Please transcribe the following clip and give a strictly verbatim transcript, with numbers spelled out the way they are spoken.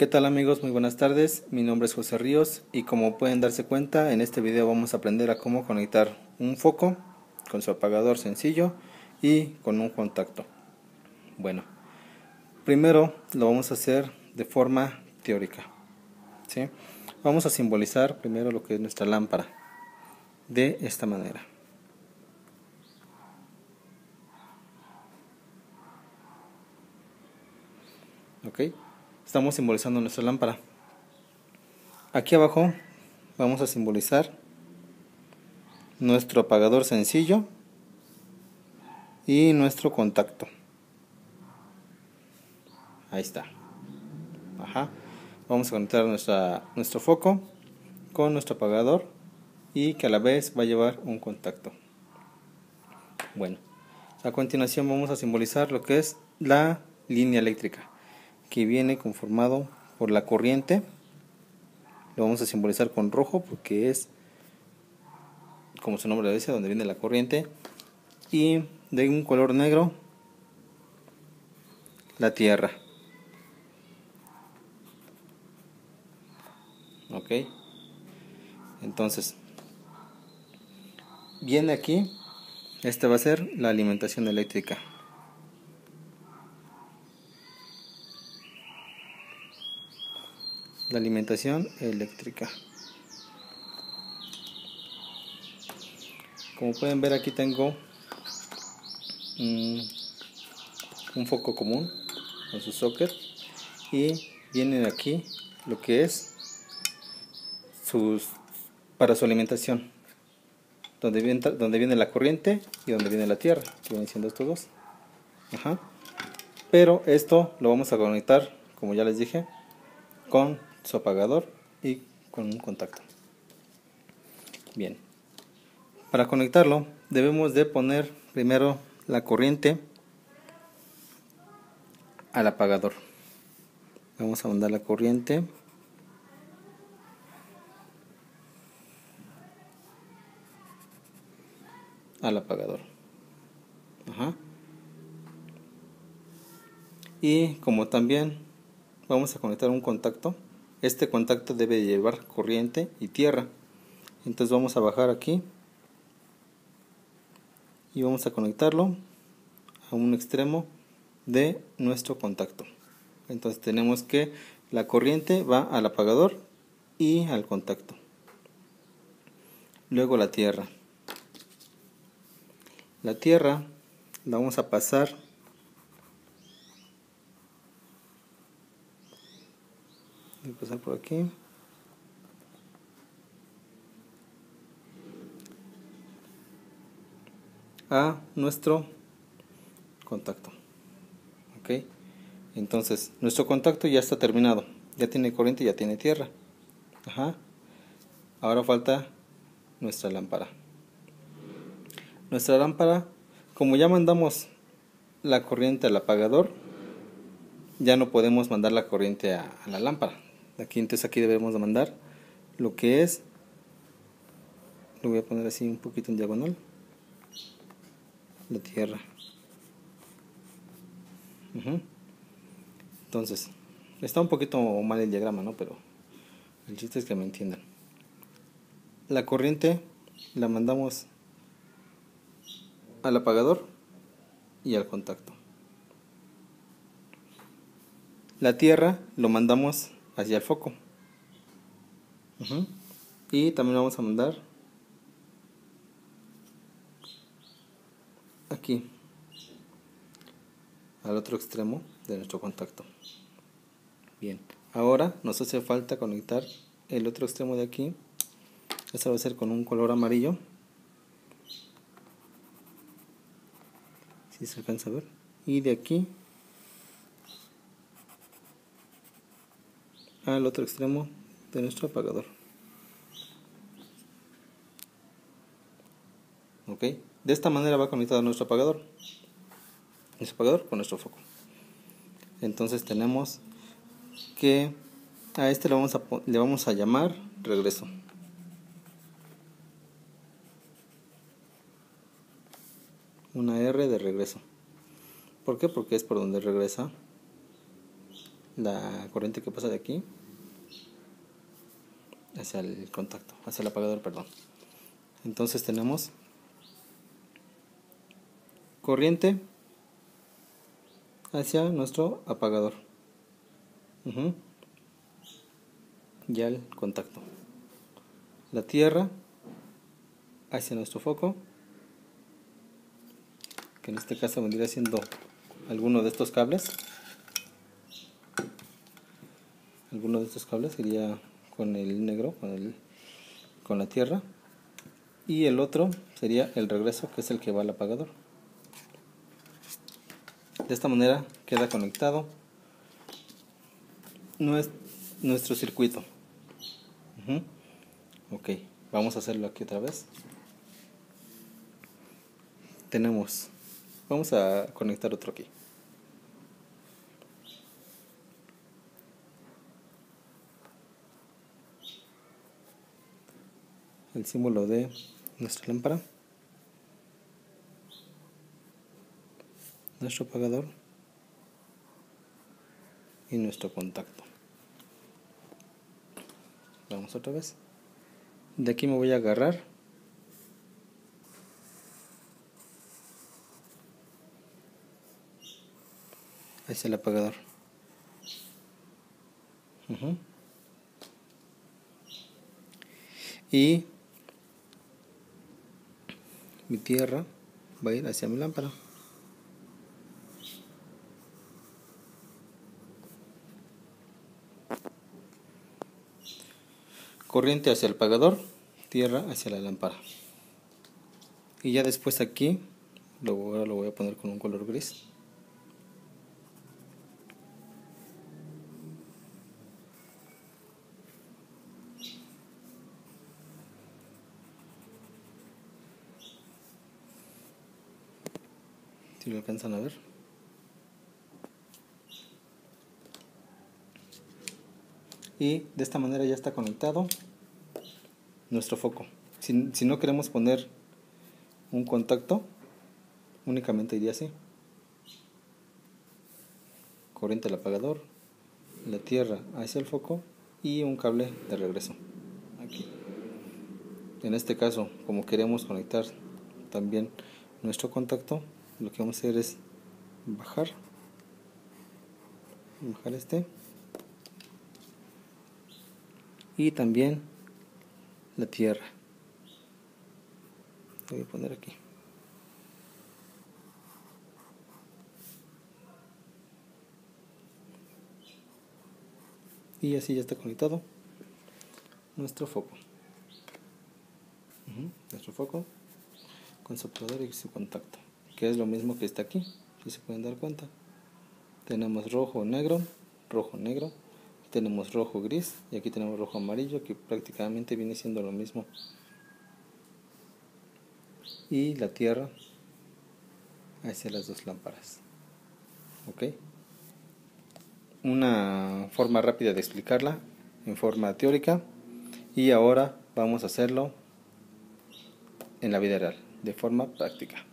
¿Qué tal amigos? Muy buenas tardes, mi nombre es José Ríos y como pueden darse cuenta en este video vamos a aprender a cómo conectar un foco con su apagador sencillo y con un contacto. Bueno, primero lo vamos a hacer de forma teórica, ¿sí? Vamos a simbolizar primero lo que es nuestra lámpara de esta manera. ¿Ok? Estamos simbolizando nuestra lámpara. Aquí abajo vamos a simbolizar nuestro apagador sencillo y nuestro contacto. Ahí está. Ajá. Vamos a conectar nuestra, nuestro foco con nuestro apagador y que a la vez va a llevar un contacto. Bueno, a continuación vamos a simbolizar lo que es la línea eléctrica, que viene conformado por la corriente. Lo vamos a simbolizar con rojo porque es, como su nombre lo dice, donde viene la corriente, y de un color negro la tierra. Ok, entonces viene aquí, esta va a ser la alimentación eléctrica. La alimentación eléctrica. Como pueden ver, aquí tengo un, un foco común con su socket y viene aquí lo que es sus para su alimentación, donde viene, donde viene la corriente y donde viene la tierra, que vienen siendo estos dos. Ajá. Pero esto lo vamos a conectar, como ya les dije, con su apagador y con un contacto. Bien, para conectarlo debemos de poner primero la corriente al apagador. Vamos a mandar la corriente al apagador. Ajá. Y como también vamos a conectar un contacto, este contacto debe llevar corriente y tierra. Entonces vamos a bajar aquí y vamos a conectarlo a un extremo de nuestro contacto. Entonces tenemos que la corriente va al apagador y al contacto. Luego la tierra. La tierra la vamos a pasar voy a pasar por aquí. A nuestro contacto. Ok, entonces nuestro contacto ya está terminado, ya tiene corriente, ya tiene tierra. Ajá. Ahora falta nuestra lámpara. Nuestra lámpara, como ya mandamos la corriente al apagador, ya no podemos mandar la corriente a, a la lámpara. Aquí entonces aquí debemos de mandar lo que es, lo voy a poner así un poquito en diagonal, la tierra. Uh-huh. Entonces, está un poquito mal el diagrama, ¿no? Pero el chiste es que me entiendan. La corriente la mandamos al apagador y al contacto. La tierra lo mandamos hacia el foco. Uh-huh. Y también lo vamos a mandar aquí, al otro extremo de nuestro contacto. Bien, ahora nos hace falta conectar el otro extremo de aquí. Esto va a ser con un color amarillo, si se alcanza a ver, y de aquí al otro extremo de nuestro apagador. Ok, de esta manera va conectado nuestro apagador, nuestro apagador con nuestro foco. Entonces tenemos que a este le vamos a, le vamos a llamar regreso. Una R de regreso. ¿Por qué? Porque es por donde regresa la corriente que pasa de aquí hacia el contacto, hacia el apagador, perdón. Entonces tenemos corriente hacia nuestro apagador. Uh-huh. Ya el contacto. La tierra hacia nuestro foco, que en este caso vendría siendo alguno de estos cables. Alguno de estos cables iría con el negro, con, el, con la tierra. Y el otro sería el regreso, que es el que va al apagador. De esta manera queda conectado nuestro circuito. Uh-huh. Ok, vamos a hacerlo aquí otra vez. Tenemos, vamos a conectar otro aquí. El símbolo de nuestra lámpara, nuestro apagador y nuestro contacto. Vamos otra vez. De aquí me voy a agarrar hacia el apagador. Uh-huh. Y mi tierra va a ir hacia mi lámpara. Corriente hacia el apagador, tierra hacia la lámpara. Y ya después aquí lo, ahora lo voy a poner con un color gris. Si lo alcanzan a ver. Y de esta manera ya está conectado nuestro foco. Si, si no queremos poner un contacto, únicamente iría así: corriente al apagador, la tierra hacia el foco y un cable de regreso aquí. En este caso, como queremos conectar también nuestro contacto, lo que vamos a hacer es bajar bajar este y también la tierra. Lo voy a poner aquí. Y así ya está conectado nuestro foco. Uh-huh. Nuestro foco con su apagador y su contacto, que es lo mismo que está aquí, si se pueden dar cuenta. Tenemos rojo, negro, rojo, negro. Tenemos rojo, gris, y aquí tenemos rojo, amarillo, que prácticamente viene siendo lo mismo. Y la tierra hacia las dos lámparas. Ok. Una forma rápida de explicarla en forma teórica, y ahora vamos a hacerlo en la vida real, de forma práctica.